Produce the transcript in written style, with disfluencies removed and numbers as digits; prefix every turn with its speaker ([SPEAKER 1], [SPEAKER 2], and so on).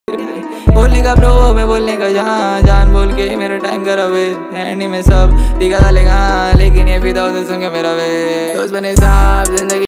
[SPEAKER 1] बोलने का ब्रो मैं बोलने का जहाँ जान बोल के मेरा टाइम करा वे एंडी में सब दिखा डालेगा लेकिन ये फिदा उसे सुन के मेरा वे दोस्त बने साहब जिंदगी